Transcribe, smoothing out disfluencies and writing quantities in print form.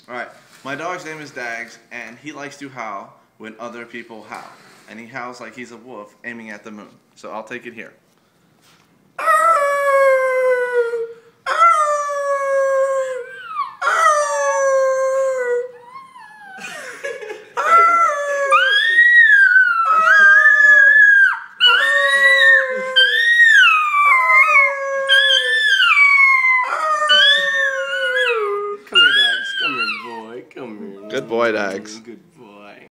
Alright, my dog's name is Dags, and he likes to howl when other people howl. And he howls like he's a wolf aiming at the moon. So I'll take it here. Come here, Dags. Come here, boy. Come here. Good boy, Dags. Good